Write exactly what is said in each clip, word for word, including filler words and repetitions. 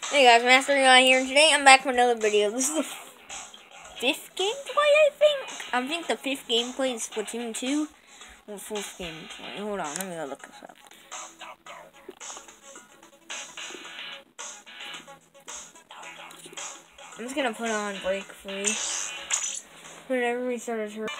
Hey guys, Master Guy here, and today I'm back with another video. This is the fifth gameplay, I think? I think the fifth gameplay is Splatoon two. Or fourth gameplay. Hold on, let me go look this up. I'm just gonna put on break free. Whenever we started her.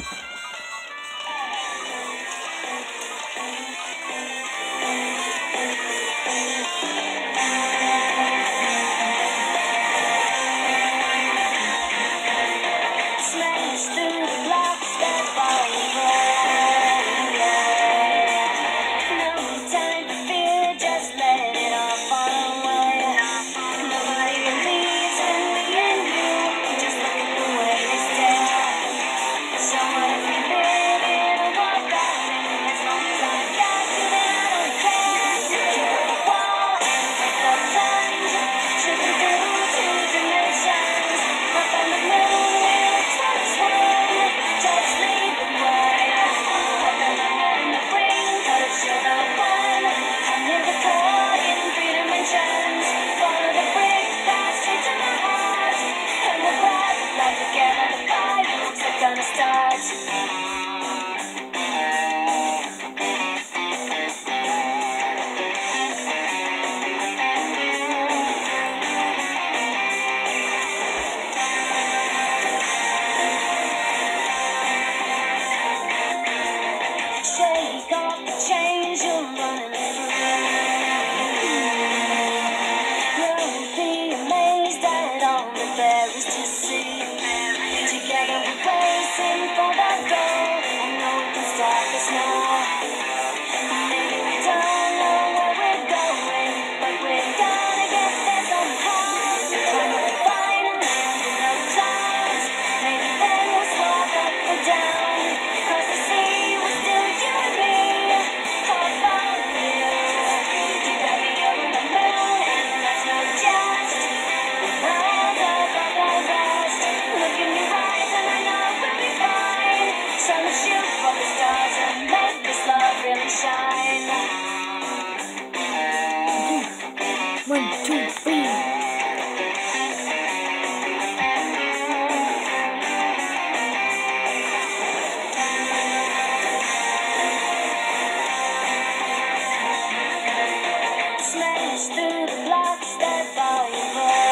One, two, three. Smash through the blocks that bar you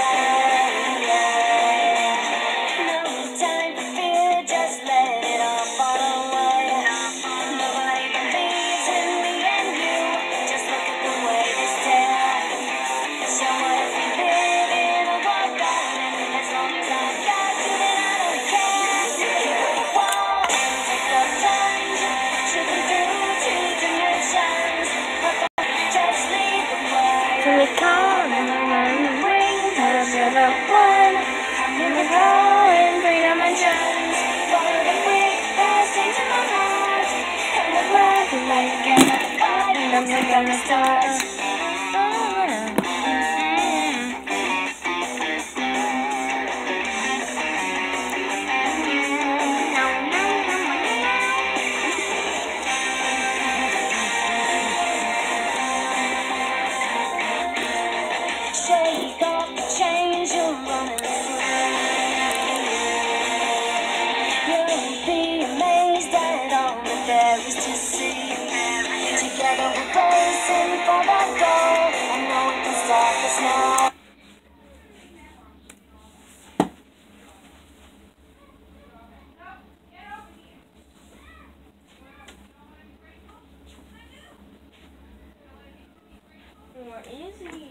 no time for fear, just let it all fall away. Nobody believes in me and you, just look at the way they stare. So what if we live in a world that as long as I've got you, then I don't care. Kick the wall and take the plunge, tripping through two dimensions. Just lead the way. Till we come and bring us to the one. Here we go in three dimensions. Follow the brick fast into my heart, and the black light gonna fight, and I'm gonna start. Shake off the chains you're running through. You'll be amazed at all that there is to see. Together we're racing for that goal. I know we can start this now. Where is he?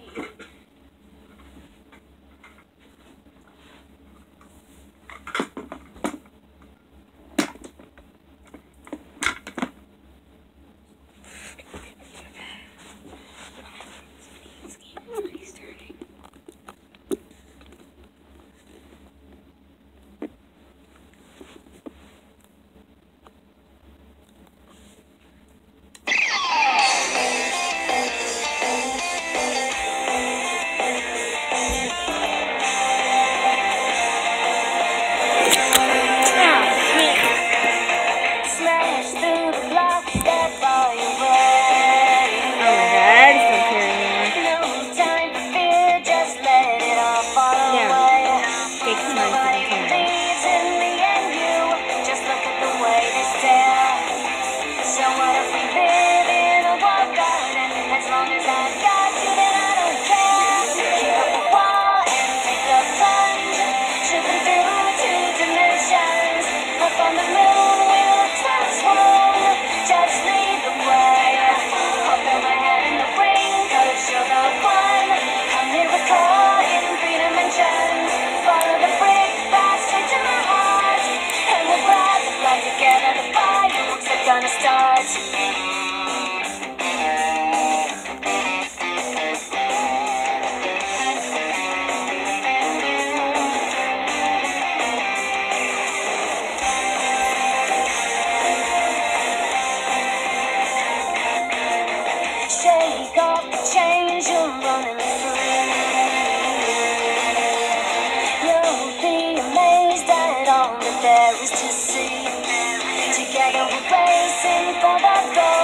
all that there is to see. Together we're racing for the goal.